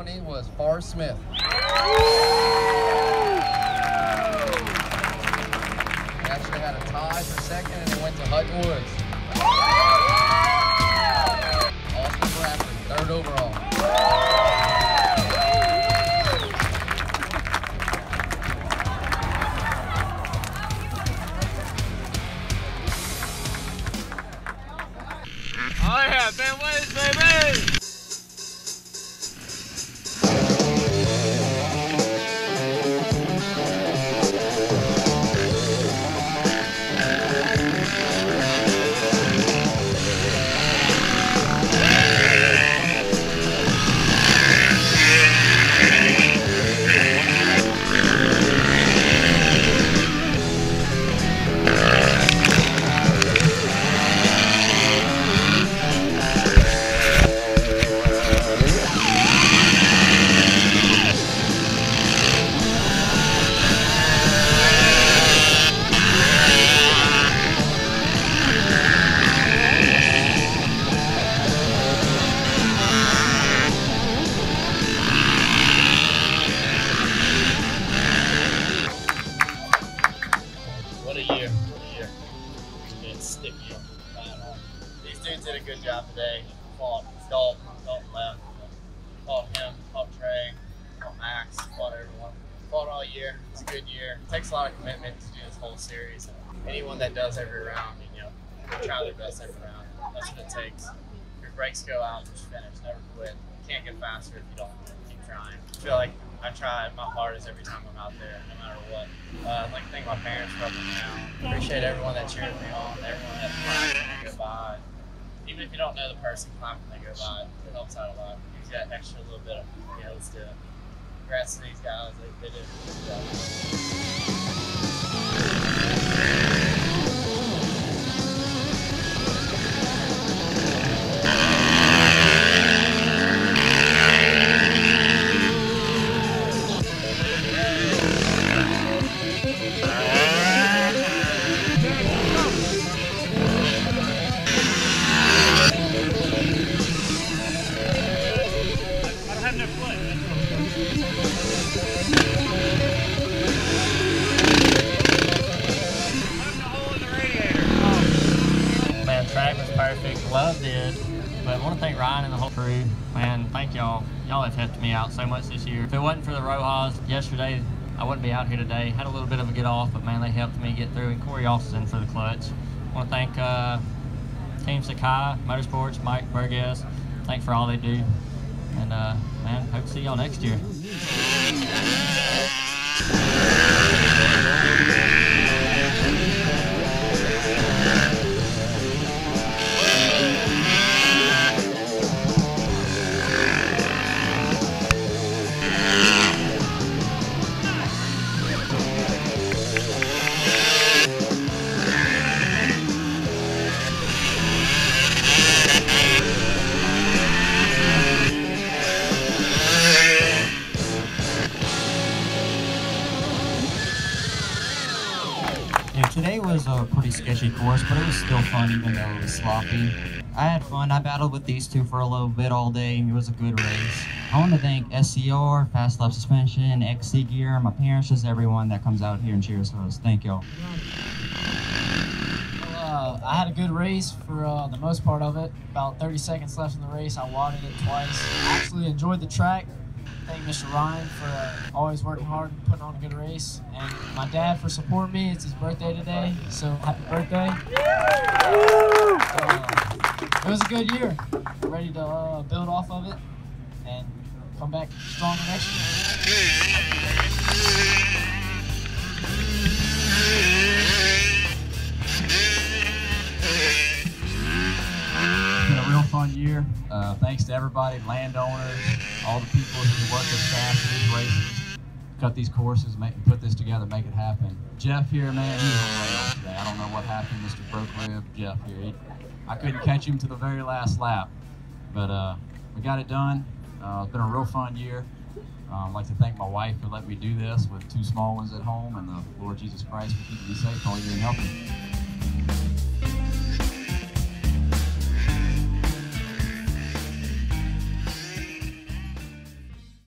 nominee was Forrest Smith. He actually had a tie for second and it went to Hutton Woods. Austin Bradford, third overall. Oh yeah, Ben Ways, baby! What a year. It's sticky. These dudes did a good job today. Fought Dalton left. Fought him, fought Trey, fought Max, fought everyone. Fought all year. It's a good year. It takes a lot of commitment to do this whole series. Anyone that does every round, they try their best every round. That's what it takes. Your brakes go out, just finish, never quit. You can't get faster if you don't keep trying. I feel like I try my hardest every time I'm out there, no matter what. I'd like to thank my parents for helping me out. Appreciate everyone that cheered me on, everyone that clapped when they go by. Even if you don't know the person, clap when they go by. It helps out a lot. It gives you that extra little bit of, let's do it. Congrats to these guys. They did a good job. Man, track was perfect. Love did. But I want to thank Ryan and the whole crew. Man, thank y'all. Y'all have helped me out so much this year. If it wasn't for the Rojas yesterday, I wouldn't be out here today. Had a little bit of a get off, but man, they helped me get through. And Corey Austin for the clutch. I want to thank Team LACC Motorsports, Mike Burgess. Thanks for all they do. And man, hope to see y'all next year. Today was a pretty sketchy course, but it was still fun even though it was sloppy. I had fun. I battled with these two for a little bit all day. It was a good race. I want to thank SCR, Fast Lap Suspension, XC Gear, my parents, just everyone that comes out here and cheers for us. Thank y'all. I had a good race for the most part of it. About 30 seconds left in the race. I wadded it twice. I actually enjoyed the track. Thank Mr. Ryan for always working hard and putting on a good race. And my dad for supporting me. It's his birthday today, so happy birthday. It was a good year. Ready to build off of it and come back stronger next year. Fun year. Thanks to everybody, landowners, all the people who work as staff for these races, cut these courses, put this together, make it happen. Jeff here, man, he's on rails today. I don't know what happened, Mr. Broke Rib, Jeff here. I couldn't catch him to the very last lap, but we got it done. It's been a real fun year. I'd like to thank my wife for letting me do this with two small ones at home, and the Lord Jesus Christ for keeping me safe all year and helping me.